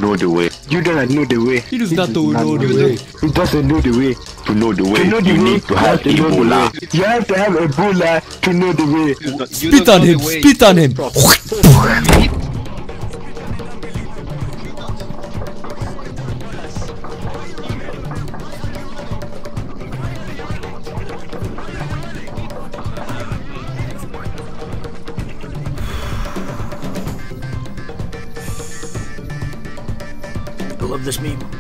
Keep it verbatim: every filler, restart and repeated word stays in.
know the way. You don't know the way. He does not know the way. He doesn't know the way. To know the way, to know the you way, need to have Ebola. You have to have Ebola to know the way. Spit on him! Spit on him! I love this meme.